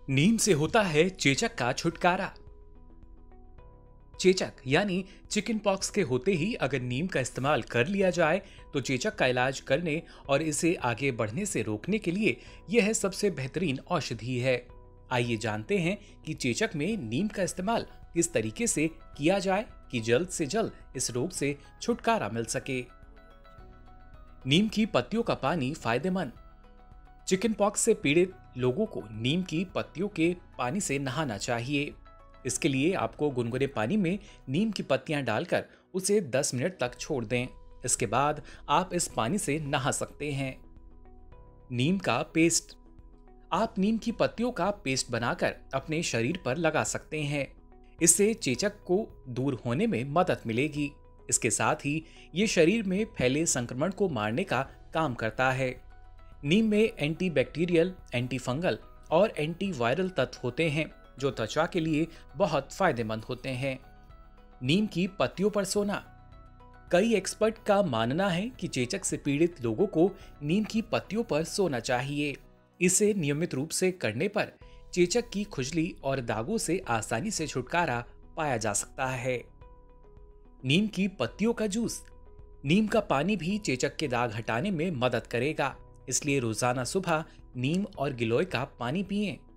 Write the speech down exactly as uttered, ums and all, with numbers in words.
नीम से होता है चेचक का छुटकारा। चेचक यानी चिकन पॉक्स के होते ही अगर नीम का इस्तेमाल कर लिया जाए तो चेचक का इलाज करने और इसे आगे बढ़ने से रोकने के लिए यह सबसे बेहतरीन औषधि है। आइए जानते हैं कि चेचक में नीम का इस्तेमाल किस तरीके से किया जाए कि जल्द से जल्द इस रोग से छुटकारा मिल सके। नीम की पत्तियों का पानी फायदेमंद। चिकन पॉक्स से पीड़ित लोगों को नीम की पत्तियों के पानी से नहाना चाहिए। इसके लिए आपको गुनगुने पानी में नीम की पत्तियां डालकर उसे दस मिनट तक छोड़ दें। इसके बाद आप इस पानी से नहा सकते हैं। नीम का पेस्ट। आप नीम की पत्तियों का पेस्ट बनाकर अपने शरीर पर लगा सकते हैं। इससे चेचक को दूर होने में मदद मिलेगी। इसके साथ ही ये शरीर में फैले संक्रमण को मारने का काम करता है। नीम में एंटीबैक्टीरियल, एंटी फंगल और एंटी वायरल तत्व होते हैं जो त्वचा के लिए बहुत फायदेमंद होते हैं। नीम की पत्तियों पर सोना। कई एक्सपर्ट का मानना है कि चेचक से पीड़ित लोगों को नीम की पत्तियों पर सोना चाहिए। इसे नियमित रूप से करने पर चेचक की खुजली और दागों से आसानी से छुटकारा पाया जा सकता है। नीम की पत्तियों का जूस। नीम का पानी भी चेचक के दाग हटाने में मदद करेगा, इसलिए रोजाना सुबह नीम और गिलोय का पानी पिएं।